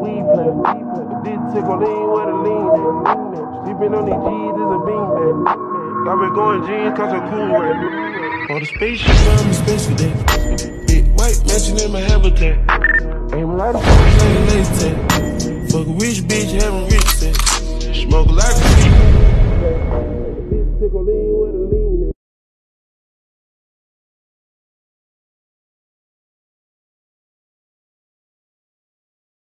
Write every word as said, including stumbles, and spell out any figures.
weed plant. But this tickle lean where the lean at. Sleeping on these G's is a beanbag. Got me going jeans cause I'm cool right. On the spaceship, I'm a space cadet. Big white mansion in my habitat. Aim like a fucking latex. Fuck a rich bitch, having rich sex. Smoke a lot of weed.